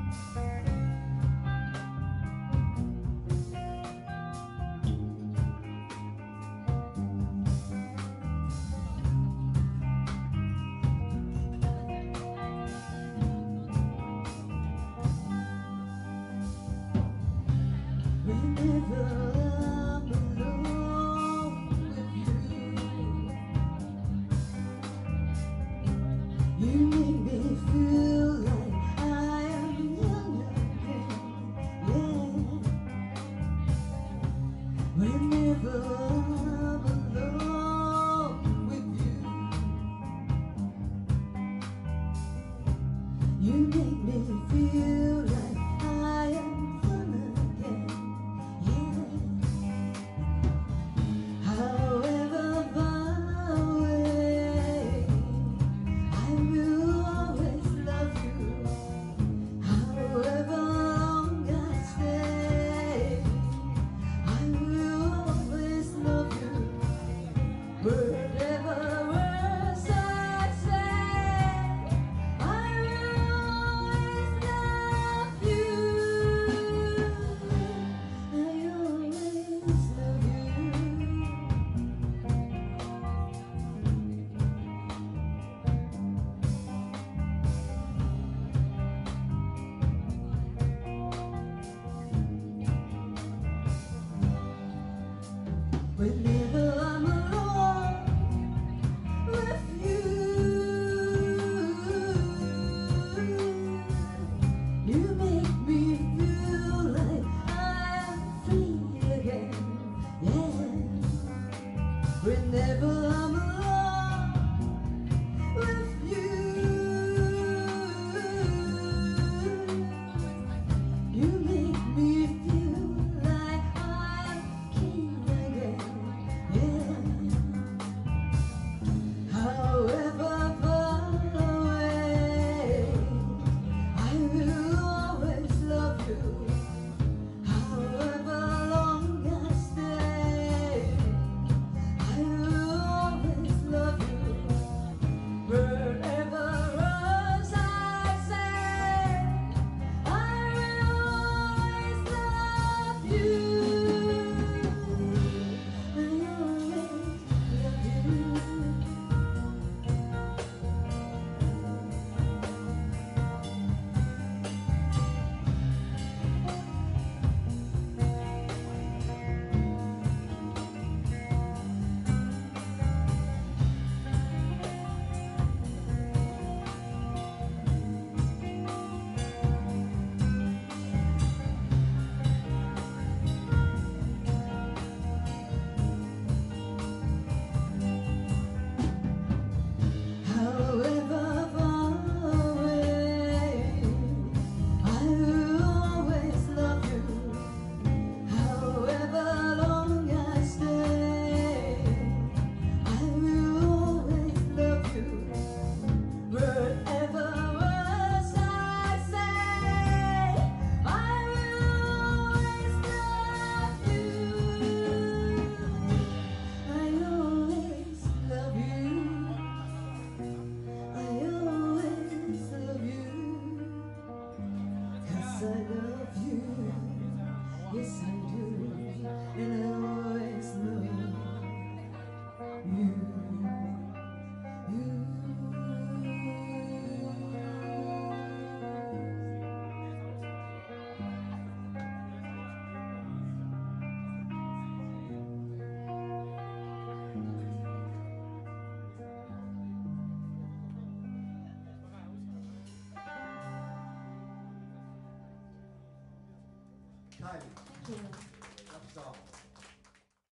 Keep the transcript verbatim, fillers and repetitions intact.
Whenever I'm alone with you, you make me feel like I'm free again, yeah. Whenever I'm alone with you, you make me feel like I'm king again. However far away, I will always love you. However long I stay, I will always love you. Wherever else I say, I will always love you. I always love you. However far away, I will always love you. However long I stay, I will always love you. Wherever else I say, I will always love you. I always love you. I always love you, 'cause I love you, yes I do, and I always love you, you. Kylie, Yeah. that's all.